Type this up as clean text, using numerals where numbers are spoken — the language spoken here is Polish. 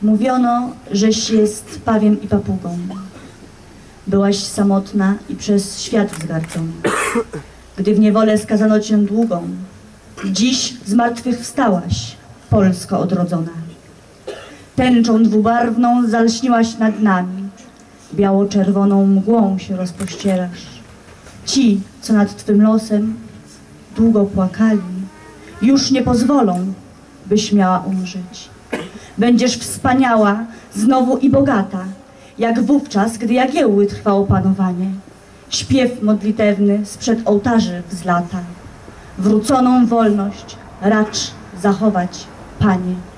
Mówiono, żeś jest pawiem i papugą. Byłaś samotna i przez świat wzgardzona. Gdy w niewolę skazano cię długą, dziś z martwych wstałaś, Polsko odrodzona. Tęczą dwubarwną zalśniłaś nad nami, biało-czerwoną mgłą się rozpościerasz. Ci, co nad twym losem długo płakali, już nie pozwolą, byś miała umrzeć. Będziesz wspaniała, znowu i bogata, jak wówczas, gdy Jagiełły trwało panowanie. Śpiew modlitewny sprzed ołtarzy wzlata. Wróconą wolność racz zachować, Panie.